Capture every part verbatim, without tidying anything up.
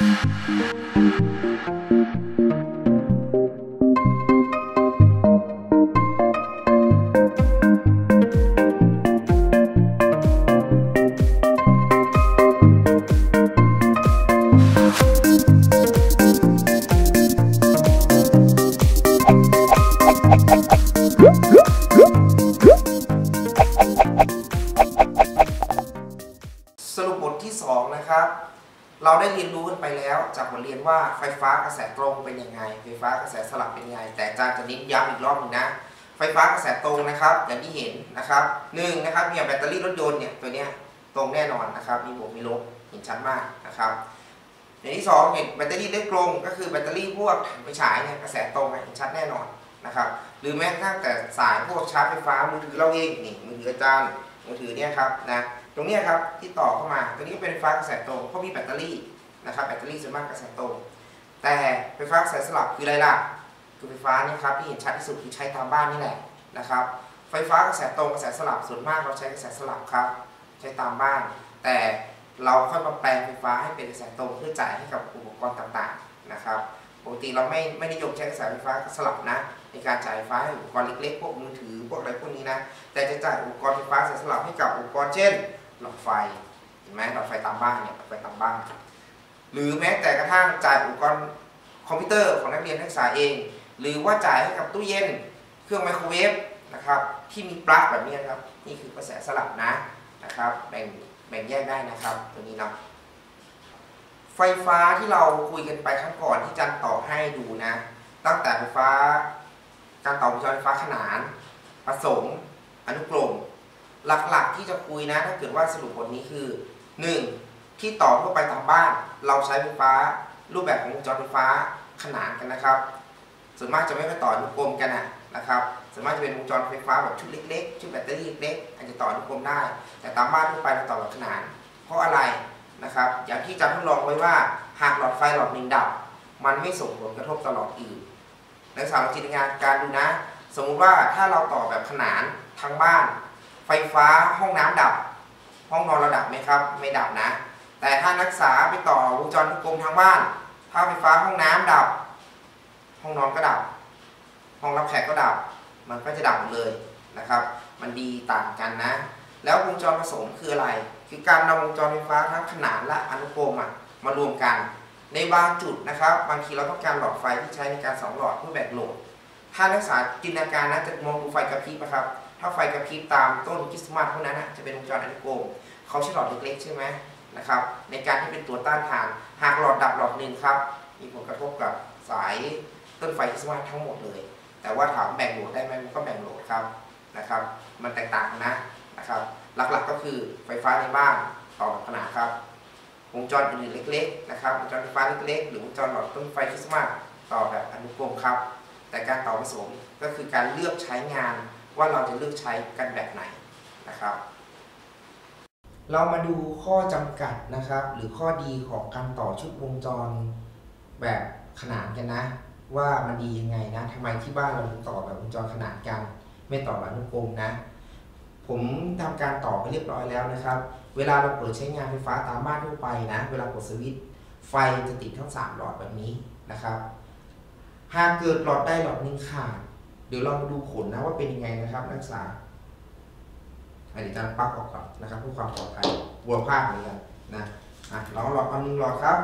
สรุปบทที่สองนะครับเราได้เรียนรู้กันไปแล้วจากบทเรียนว่าไฟฟ้ากระแสตรงเป็นยังไงไฟฟ้ากระแสสลับเป็นยังไงแต่อาจารย์จะเน้นย้ำอีกรอบนึงนะไฟฟ้ากระแสตรงนะครับอย่างที่เห็นนะครับหนึ่งนะครับอย่างแบตเตอรี่รถยนต์เนี่ยตัวเนี้ยตรงแน่นอนนะครับมีบวกมีลบเห็นชัดมากนะครับอย่างที่สองเห็นแบตเตอรี่ได้ตรงก็คือแบตเตอรี่พวกถ่านไฟฉายเนี่ยกระแสตรงเห็นชัดแน่นอนนะครับหรือแม้กระทั่งแต่สายพวกชาร์จไฟฟ้ามือถือเราเองนี่มือถืออาจารย์มือถือเนี่ยครับนะตรงนี้ครับที่ต่อเข้ามาตัวนี้เป็นไฟฟ้ากระแสตรงเพราะมีแบตเตอรี่นะครับแบตเตอรี่ส่วนมากกระแสตรงแต่ไฟฟ้ากระแสสลับคืออะไรล่ะคือไฟฟ้านี่ครับที่เห็นชัดที่สุดคือใช้ตามบ้านนี่แหละนะครับไฟฟ้ากระแสตรงกระแสสลับส่วนมากเราใช้กระแสสลับครับใช้ตามบ้านแต่เราค่อยมาแปลงไฟฟ้าให้เป็นกระแสตรงเพื่อจ่ายให้กับอุปกรณ์ต่างๆนะครับปกติเราไม่ไม่นิยมใช้กระแสไฟฟ้าสลับนะในการจ่ายไฟฟ้าให้อุปกรณ์เล็กๆพวกมือถือพวกอะไรพวกนี้นะแต่จะจ่ายอุปกรณ์ไฟฟ้าสลับให้กับอุปกรณ์เช่นหลอดไฟเห็นไหมหลอดไฟตามบ้านเนี่ยหลอดไฟตามบ้านหรือแม้แต่กระทั่งจ่ายอุปกรณ์คอมพิวเตอร์ของนักเรียนนักศึกษาเองหรือว่าจ่ายให้กับตู้เย็นเครื่องไมโครเวฟนะครับที่มีปลั๊กแบบนี้ครับนี่คือกระแสสลับนะนะครับแบ่งแบ่งแยกได้นะครับตัวนี้เนาะไฟฟ้าที่เราคุยกันไปครั้งก่อนที่จันต่อให้ดูนะตั้งแต่ไฟฟ้าการต่อวงจรไฟฟ้าขนานผสมอนุกรมหลักๆที่จะคุยนะถ้าเกิดว่าสรุปบทนี้คือหนึ่งที่ต่อทั่วไปตามบ้านเราใช้ไฟฟ้ารูปแบบของวงจรไฟฟ้าขนานกันนะครับส่วนมากจะไม่ไปต่ออนุกรมกันนะนะครับส่วนมากจะเป็นวงจรไฟฟ้าแบบชุดเล็กๆชุดแบตเตอรี่เล็กๆอาจจะต่ออนุกรมได้แต่ตามบ้านทั่วไปเราต่อแบบขนานเพราะอะไรนะครับอย่างที่จันทดลองไว้ว่าหากหลอดไฟหลอดหนึ่งดับมันไม่ส่งผลกระทบต่อหลอดอื่นนักศึกษาลองจินตนาการดูนะสมมุติว่าถ้าเราต่อแบบขนานทั้งบ้านไฟฟ้าห้องน้ำดับห้องนอนเราดับไหมครับไม่ดับนะแต่ถ้านักศึกษาไปต่อวงจรกลมทางบ้านถ้าไฟฟ้าห้องน้ำดับห้องนอนก็ดับห้องรับแขกก็ดับมันก็จะดับหมดเลยนะครับมันดีต่างกันนะแล้ววงจรผสมคืออะไรคือการนำวงจรไฟฟ้าทั้งขนานและอนุกรมมารวมกันในบางจุดนะครับบางทีเราต้องการหลอดไฟที่ใช้ในการสองหลอดเพื่อแบ่งโหลดถ้านักศึกษาจินตนาการนะจะมองดูไฟกระพริบนะครับถ้าไฟกระพริบตามต้นคริสต์มาสพวกนั้นนะจะเป็นวงจรอนุกรมเขาใช้หลอดเล็กๆใช่ไหมนะครับในการที่เป็นตัวต้านทานหากหลอดดับหลอดหนึ่งครับมีผลกระทบกับสายต้นไฟคริสต์มาสทั้งหมดเลยแต่ว่าถามแบ่งโหลดได้ไหมมันก็แบ่งโหลดครับนะครับมันแตกต่างกันนะนะครับหลักๆก็คือไฟฟ้าในบ้านต่อขนาดครับวงจรอื่นๆเล็กๆนะครับวงจรไฟฟ้าเล็กๆหรือวงจรหลอดต้นไฟคริสต์มาสต่อแบบอนุกรมครับแต่การต่อผสมก็คือการเลือกใช้งานว่าเราจะเลือกใช้กันแบบไหนนะครับเรามาดูข้อจำกัดนะครับหรือข้อดีของการต่อชุดวงจรแบบขนานกันนะว่ามันดียังไงนะทำไมที่บ้านเราถึงต่อแบบวงจรขนานกันไม่ต่อแบบอนุกรมนะผมทำการต่อไปเรียบร้อยแล้วนะครับเวลาเราเปิดใช้งานไฟฟ้าตามบ้านทั่วไปนะเวลากดสวิตช์ไฟจะติดทั้งสามหลอดแบบนี้นะครับหากเกิดหลอดใดหลอดหนึ่งขาดเดี๋ยวเรามาดูผลนะว่าเป็นยังไงนะครับนักศึกษาเดี๋ยวจะปลั๊กออกก่อนนะครับเพื่อความปลอดภัยกลัวพลาดเหมือนกันนะอ่ะเราหลอดอันหนึ่งหลอดครับ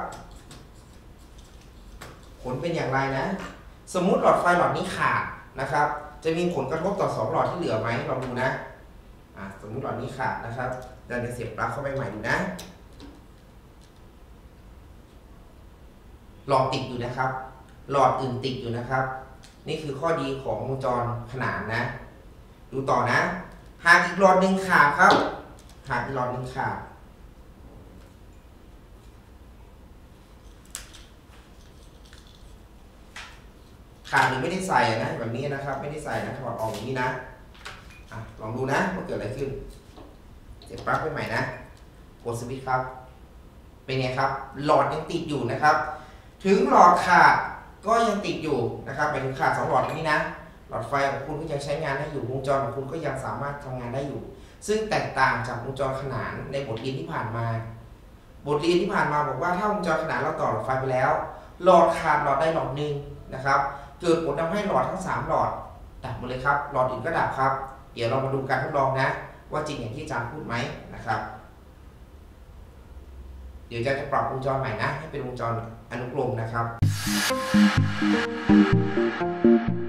ผลเป็นอย่างไรนะสมมุติหลอดไฟหลอดนี้ขาดนะครับจะมีผลกระทบต่อสองหลอดที่เหลือไหมลองดูนะอ่ะสมมุติหลอดนี้ขาดนะครับเราจะเสียบปลั๊กเข้าไปใหม่ดูนะหลอดติดอยู่นะครับหลอดอื่นติดอยู่นะครับนี่คือข้อดีของวงจรขนานนะดูต่อนะหากอีกหลอดหนึ่งขาดครับหากอีกหลอดหนึ่งขาดขาดหรือไม่ได้ใส่นะแบบนี้นะครับไม่ได้ใส่นะถอดออกอย่างนี้นะอ่ะลองดูนะว่าเกิดอะไรขึ้นเสียบปลั๊กไปใหม่นะกดสวิตช์ครับเป็นไงครับหลอดยังติดอยู่นะครับถึงหลอดขาดก็ยังติดอยู่นะครับหมายถึงขาดสองหลอดนี้นะหลอดไฟของคุณก็ยังใช้งานได้อยู่วงจรของคุณก็ยังสามารถทำงานได้อยู่ซึ่งแตกต่างจากวงจรขนานในบทเรียนที่ผ่านมาบบทเรียนที่ผ่านมาบอกว่าถ้าวงจรขนานเราต่อหลอดไฟไปแล้วหลอดขาดหลอดใดหลอดหนึ่งนะครับเกิดผลทำให้หลอดทั้งสามหลอดดับหมดเลยครับหลอดอื่นก็ดับครับเดี๋ยวเรามาดูการทดลองนะว่าจริงอย่างที่อาจารย์พูดไหมนะครับเดี๋ยวอาจารย์จะปรับวงจรใหม่นะให้เป็นวงจรอนุกรมนะครับ